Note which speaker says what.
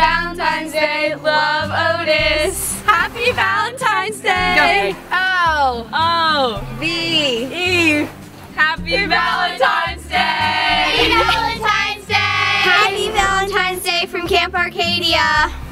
Speaker 1: Valentine's Day. Love, Otis. Happy Valentine's Day. O-O-V-E. Happy Valentine's Day.
Speaker 2: Happy Valentine's Day. Happy Valentine's Day from Camp Arcadia.